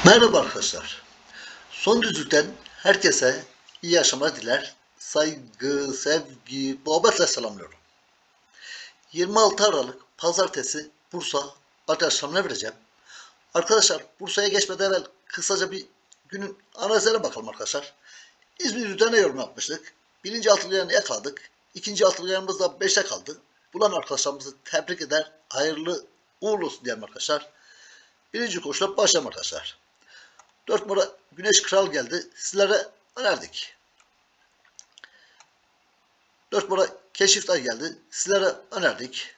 Merhaba arkadaşlar. Son düzlükten herkese iyi yaşamlar diler. Saygı, sevgi, muhabbetle selamlıyorum. 26 Aralık Pazartesi Bursa arkadaşlarımla vereceğim. Arkadaşlar Bursa'ya geçmeden evvel kısaca bir günün analizine bakalım arkadaşlar. İzmir üzerine yorum yapmıştık. Birinci altılığını yakaladık. İkinci altılığımız da 5'e kaldı. Bulan arkadaşlarımızı tebrik eder. Hayırlı uğurlu olsun diyelim arkadaşlar. Birinci koşuda başlayalım arkadaşlar. 4 numara Güneş Kral geldi. Sizlere önerdik. 4 numara Keşifler geldi. Sizlere önerdik.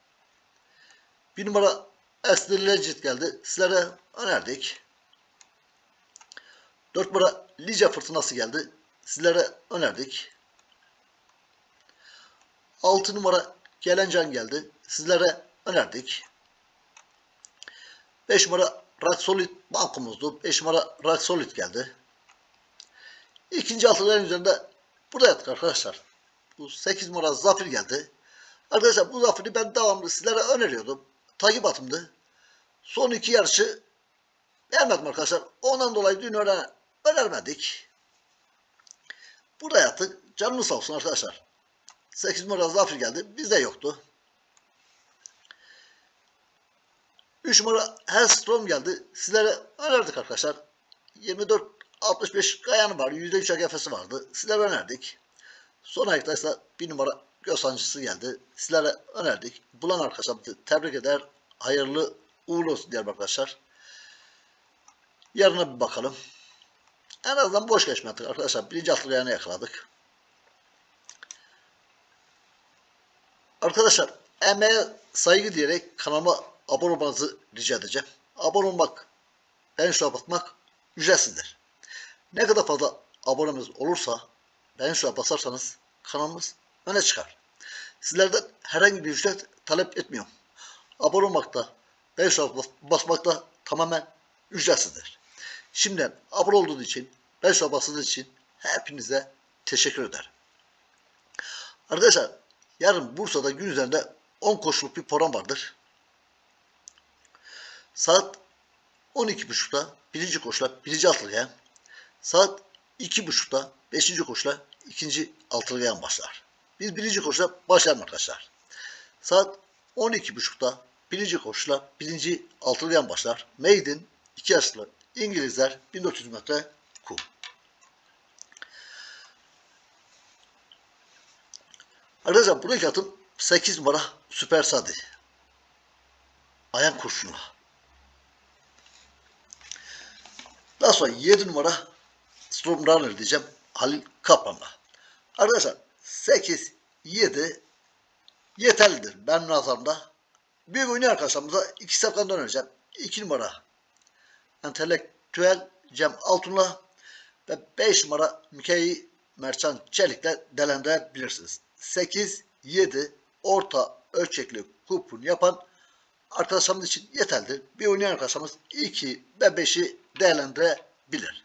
1 numara Esli Legit geldi. Sizlere önerdik. 4 numara Lice Fırtınası geldi. Sizlere önerdik. 6 numara Gelencan geldi. Sizlere önerdik. 5 numara Raksolit bankomuzdu. 5 numara Raksolit geldi. İkinci altıların üzerinde burada yattık arkadaşlar. Bu 8 numara Zafir geldi. Arkadaşlar bu Zafir'i ben devamlı sizlere öneriyordum. Takip atımdı. Son iki yarışı beğenmedim arkadaşlar. Ondan dolayı dün önermedik. Burada yattık. Canımız sağ olsun arkadaşlar. 8 numara Zafir geldi. Bizde yoktu. 3 numara Hellstrom geldi. Sizlere önerdik arkadaşlar. 24-65 kayanı var. %3 AGF'si vardı. Sizlere önerdik. Son ayakta ise 1 numara göz sancısı geldi. Sizlere önerdik. Bulan arkadaşlarımızı tebrik eder. Hayırlı uğurlu olsun diyelim arkadaşlar. Yarına bir bakalım. En azından boş geçmedik arkadaşlar. Birinci altı ayağını yakaladık. Arkadaşlar emeğe saygı diyerek kanalıma abone olmanızı rica edeceğim. Abone olmak, beğeni tuşuna basmak ücretsizdir. Ne kadar fazla abonemiz olursa beğeni tuşuna basarsanız kanalımız öne çıkar. Sizlerden herhangi bir ücret talep etmiyorum. Abone olmakta, beğeni tuşuna basmakta tamamen ücretsizdir. Şimdiden abone olduğunuz için, beğeni tuşuna bastığınız için hepinize teşekkür ederim. Arkadaşlar yarın Bursa'da gün üzerinde 10 koşuluk bir program vardır. Saat 12.30'da birinci koşular birinci altılıgayan, saat 2.30'da 5. koşular ikinci altılıgayan başlar. Biz birinci koşuda başlayalım arkadaşlar. Saat 12.30'da birinci koşular birinci altılıgayan başlar. Maiden 2 yaşlı İngilizler 1400 metre kum. Arkadaşlar buradaki atım 8 numara Süper Sadi. Ayan kurşunu. Daha sonra 7 numara Storm Runner diyeceğim Halil Kaplan'la. Arkadaşlar 8, 7 yeterlidir benim nazarımda. Büyük oynayan arkadaşlarımıza 2 safkandan önereceğim. 2 numara Entelektüel Cem Altun'la ve 5 numara Mikeyi Merçan Çelik'le değerlendirebilirsiniz. 8, 7 orta ölçekli kupon yapan arkadaşlarımız için yeterlidir. Bir oynayan arkadaşlarımız 2 ve 5'i değerlendirebilir.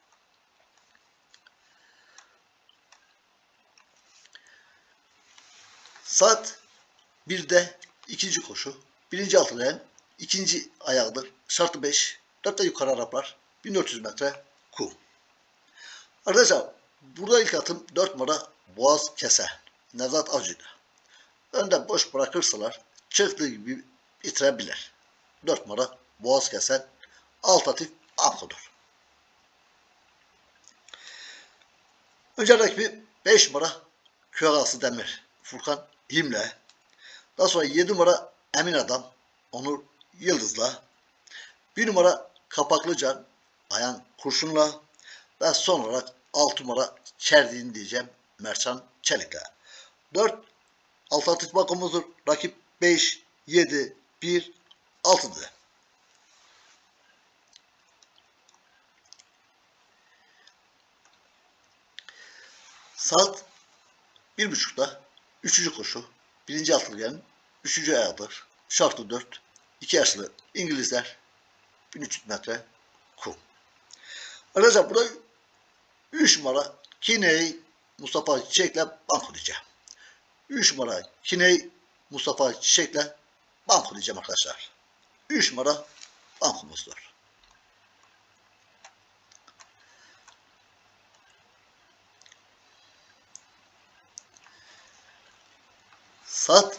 Saat 1'de ikinci koşu. Birinci altılayan ikinci ayağıdır. Şartı 5. 4'te yukarı Araplar. 1400 metre kum. Arkadaşlar burada ilk atım 4 numara Boğaz Kese. Nevzat Avcı'ydı. Önden boş bırakırsalar çıktığı gibi bitirebilir. 4 numara Boğaz Kesen Altatif Anko'dur. Önce rakibi 5 numara Köyağası Demir Furkan Himle. Daha sonra 7 numara Emin Adam Onur Yıldız'la. 1 numara Kapaklıcan Ayan Kurşun'la. Ve son olarak 6 numara Çerdiğin diyeceğim Merçan Çelik'le. 4 alternatif bankomuzdur. Rakip 5, 7, 1, 6'dı. Saat 1.30'da 3. koşu. Birinci altılıganın 3. ayağıdır. Şartı 4. 2 yaşlı İngilizler 1300 metre kum. Arkadaşlar burada 3 numara Kiney Mustafa Çiçek'le banko diyeceğim. 3 numara Kiney Mustafa Çiçek'le banko diyeceğim arkadaşlar. 3 numara bankomuzdur. Saat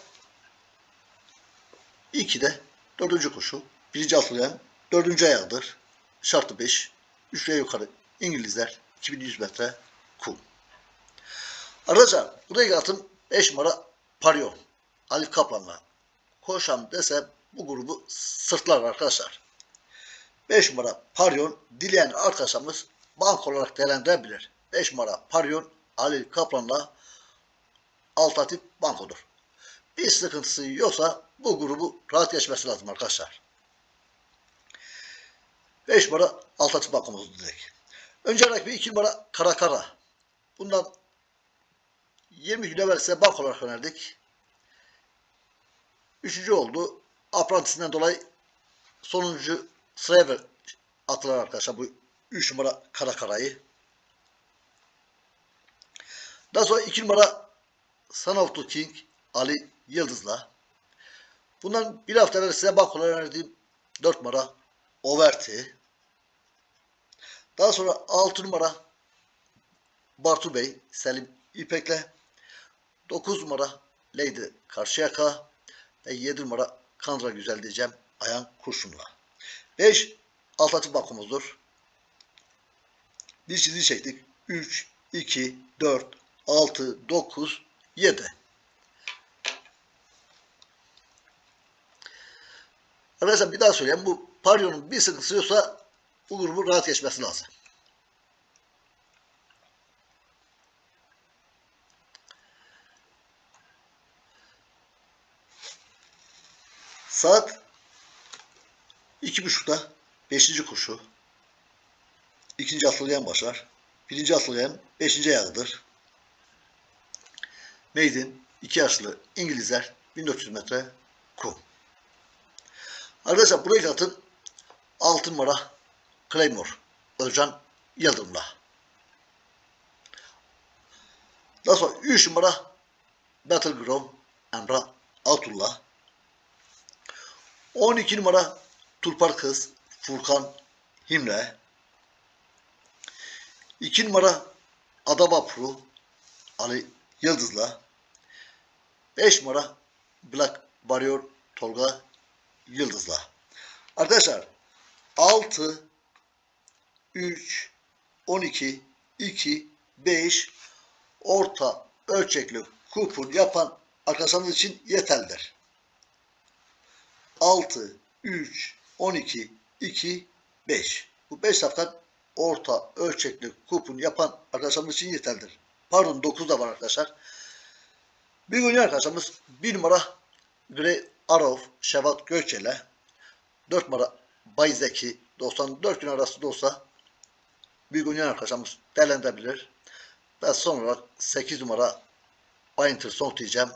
2'de dördüncü koşu. Birinci atlayan dördüncü ayağıdır. Şartı 5. 3 yukarı İngilizler 2100 metre kum. Arkadaşlar buraya atım 5 numara Parion. Ali Kaplan'la koşan desem bu grubu sırtlar arkadaşlar. 5 numara Parion dileyen arkadaşlarımız bank olarak değerlendirebilir. 5 numara Parion Ali Kaplan'la alternatif bankodur. Bir sıkıntısı yoksa bu grubu rahat geçmesi lazım arkadaşlar. 5 numara alternatif bankomuz dedik. Önce rakibi 2 numara Kara. Bundan 20 gün evvel size bank olarak önerdik. Üçüncü oldu. Aprantisinden dolayı sonuncu sıraya atılar arkadaşlar bu 3 numara Kara'yı. Daha sonra 2 numara Son of the King Ali Yıldız'la. Bundan bir hafta evvel size bank olarak önerdiğim 4 numara Overti. Daha sonra 6 numara Bartu Bey Selim İpek'le. 9 numara Lady Karşıyaka ve 7 numara Kandıra Güzel diyeceğim Ayhan Kurşun'la. 5 alternatif bankomuzdur. Bir çizgi çektik. 3, 2, 4, 6, 9, 7. Arkadaşlar bir daha söyleyeyim. Bu Parion'un bir sıkıntısı yoksa bu grubun rahat geçmesi lazım. Saat 2.30'da 5. koşu. 2. atlayan başlar. 1. atlayan 5. ayağıdır. Maiden 2 yaşlı İngilizler 1400 metre kum. Arkadaşlar buraya atın 6 numara Claymore Özcan Yıldırım'la. Daha sonra 3 numara Battleground Emrah Altun'la. 12 numara Tulpar Kız Furkan Himre. 2 numara Adavapro Ali Yıldız'la. 5 numara Black Warrior Tolga Yıldız'la. Arkadaşlar 6, 3, 12, 2, 5 orta ölçekli kupon yapan arkadaşlarımız için yeterlidir. 6, 3, 12, 2, 5. Bu 5 saftan orta ölçekli kupon yapan arkadaşlarımız için yeterlidir. Pardon 9 da var arkadaşlar. Bir gün arkadaşlarımız 1 numara Grey Arrow Şevat Göçel'e 4 numara Bayzeki 94 gün arası da olsa bir gün arkadaşlarımız değerlendirebilir. Ve son olarak 8 numara Painter Song diyeceğim.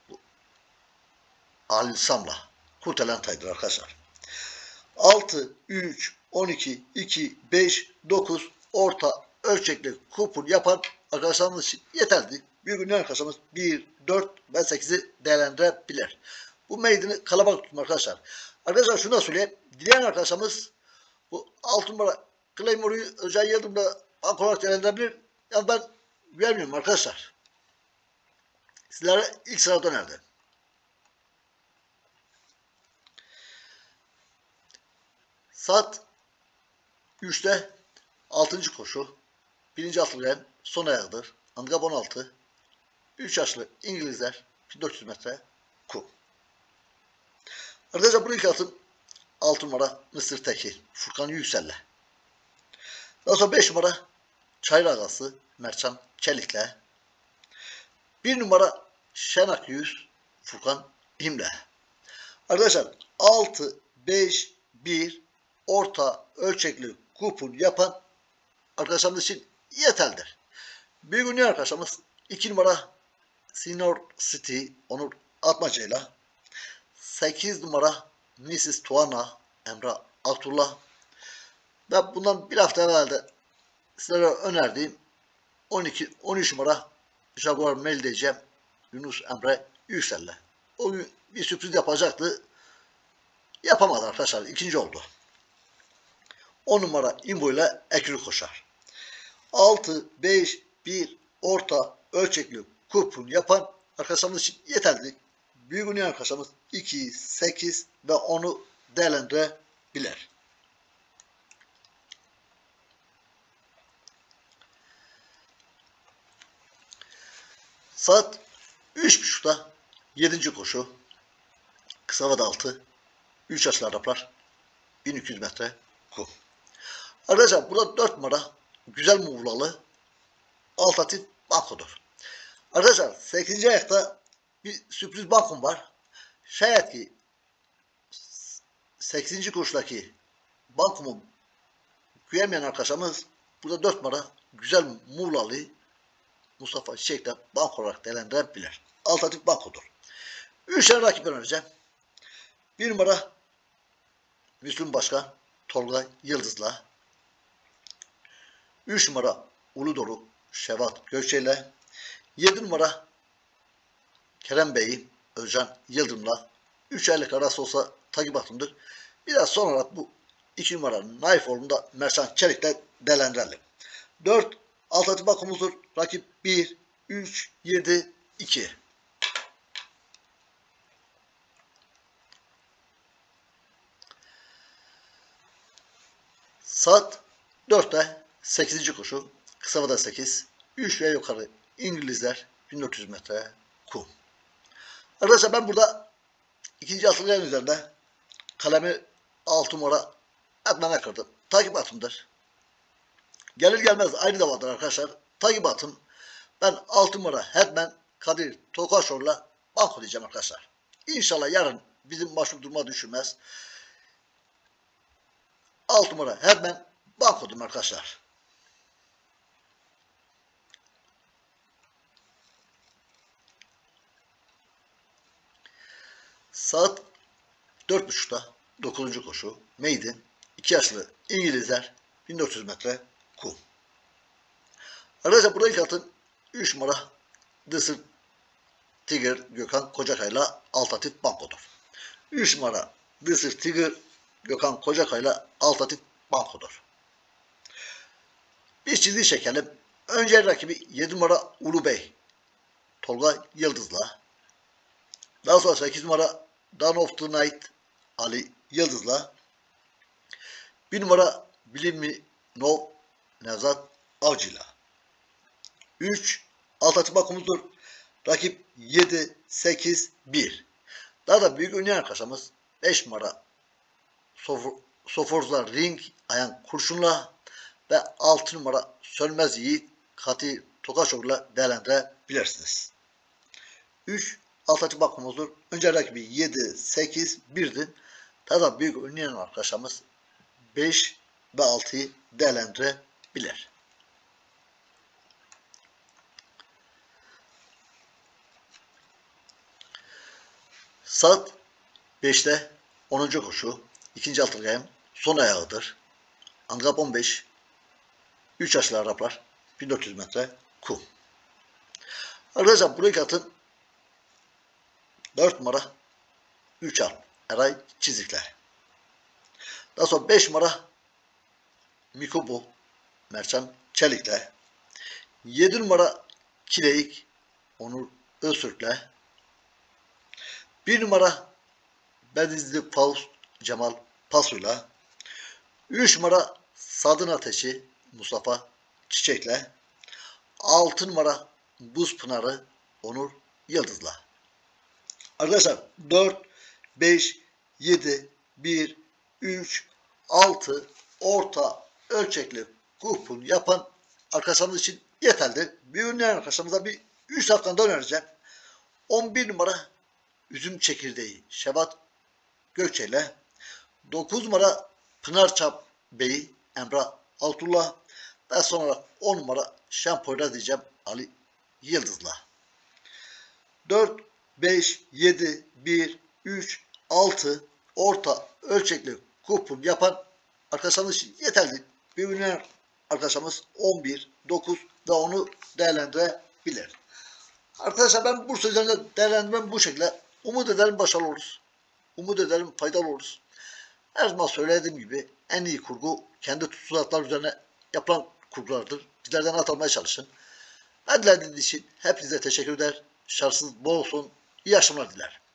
Ali Sam'la. Kurtalan taydır arkadaşlar. 6, 3, 12, 2, 5, 9 orta ölçekli kupon yapan arkadaşlarımız için yeterli. Bir gün arkadaşlarımız 1, 4 ve 8'i değerlendirebilir. Bu meydanı kalabalık tutun arkadaşlar. Arkadaşlar şunu da söyleyeyim. Dileyen arkadaşlarımız bu 6 numara Claymore'yu özel yıldırımda bank olarak değerlendirebilir. Yani ben vermiyorum arkadaşlar. Sizlere ilk sırada önerdim. Saat 3'te 6. koşu. 1. atlayan son ayağıdır. Handikap 16. 3 yaşlı İngilizler 1400 metre kum. Arkadaşlar bu ilk atın 6 numara Mısır Tekin Furkan Yüksel'le. Daha sonra 5 numara Çayır Ağası Mertcan Çelik'le. 1 numara Şenak Yüz Furkan İmle. Arkadaşlar 6, 5, 1 orta ölçekli kupon yapan arkadaşlarımız için yeterlidir. Bir gün arkadaşlarımız 2 numara Senior City Onur Atmaca'yla 8 numara Mrs. Tuana Emrah Abdullah ve bundan bir hafta evvel de sizlere önerdiğim 12-13 numara Jaguar Mail diyeceğim Yunus Emre Yüksel'le. O gün bir sürpriz yapacaktı. Yapamadı arkadaşlar. İkinci oldu. 10 numara İmbo ile Ekürü koşar. 6, 5, 1 orta ölçekli kupon yapan arkadaşlarımız için yeterli. büyük oynayan arkadaşlarımız 2, 8 ve 10'u değerlendirebilir. Saat 3.30'da 7. koşu kısa vade 6 3 yaşlı Araplar 1200 metre kum. Arkadaşlar burada 4 numara güzel Muğlalı alternatif bankodur. Arkadaşlar 8. ayakta bir sürpriz bankom var. Şayet ki 8. koşudaki bankomu güvenmeyen arkadaşlarımız burada 4 numara güzel Muğlalı Mustafa Çiçek'le banko olarak değerlendirebilir. Alternatif bankodur. 3 tane rakip önereceğim. 1 numara Müslüm Başkan Tolga Yıldız'la, 3 numara Uludolu Şevat Gökçe'yle, 7 numara Kerem Bey'i Özcan Yıldırım'la 3 aylık arası olsa takip atımdır. Biraz sonra bu 2 numara Naifoğlu'nda Mersan Çelik'le değerlendirelim. 4 alternatif bankomuzdur. Rakip 1, 3, 7, 2. Saat 4'te 8. koşu kısa vade 8 3 ve yukarı İngilizler 1400 metre kum. Arkadaşlar ben burada ikinci atılgan üzerinde kalemi 6 numara Adnan'a kırdım. Takip atımdır. Gelir gelmez aynı davadır arkadaşlar. Takip atım. Ben 6 numara Hetman Kadir Tokaşor'la banko diyeceğim arkadaşlar. İnşallah yarın bizim maçlı duruma düşürmez. 6 numara Hetman banko diyeyim arkadaşlar. Saat 4.30'da 9. koşu Maiden 2 yaşlı İngilizler 1400 metre kum. Arkadaşlar burada ilk atın 3 numara Dısır Tiger Gökhan Kocakay'la alternatif bankodur. 3 numara Dısır Tiger Gökhan Kocakay'la alternatif bankodur. Bir çizgi çekelim. Önce rakibi 7 numara Ulu Bey Tolga Yıldız'la, daha sonra 8 numara Dawn of the Night Ali Yıldız'la, 1 numara Bilim mi No Nevzat Avcı'yla. 3 alternatif bankomuzdur. Rakip 7, 8, 1. Daha da büyük oynayan arkadaşımız 5 numara Soforza Ring Ayan Kurşun'la ve 6 numara Sönmez Yiğit Kati Tokaşoğlu'la değerlendirebilirsiniz. 3 alternatif bankomuzdur. Önce rakibi 7, 8, 1'di. Daha da büyük oynayan arkadaşımız 5 ve 6'yı değerlendirebilir. Saat 5'te 10. koşu 2. altılgayım son ayağıdır. Angap 15 3 yaşlı Araplar 1400 metre kum. Arkadaşlar buraya atın 4 numara 3 al Eray Çizikler. Daha sonra 5 numara Mikubu Mercan Çelik'le, 7 numara Kileyik Onur Öztürk'le, 1 numara Bedizli Faust Cemal Pasu'yla, 3 numara Sadın Ateşi Mustafa Çiçek'le, 6 numara Buz Pınarı Onur Yıldız'la. Arkadaşlar 4, 5, 7, 1, 3, 6 orta ölçekli kupon yapan arkadaşlarımız için yeterli. Bir ünlüyen arkadaşlarımıza bir 3 hakkında önereceğim. 11 numara Üzüm Çekirdeği Şevat Gökçe ile, 9 numara Pınarçap Bey'i Emrah Altullah ve sonra 10 numara Şampoyla diyeceğim Ali Yıldız'la. 4, 5, 7, 1, 3, 6 orta ölçekli kupon yapan arkadaşlarımız için yeterli. Bir ünlüyen arkadaşlarımız 11, 9 ve 10'u değerlendirebilir. Arkadaşlar ben Bursa üzerinde değerlendirmem bu şekilde. Umut ederim başarılı oluruz. Umut ederim faydalı oluruz. Her zaman söylediğim gibi en iyi kurgu kendi tutulaklar üzerine yapılan kurgulardır. Bizlerden at almaya çalışın. Dinlediğiniz için hepinize teşekkür eder. Şartsız bol olsun. İyi akşamlar diler.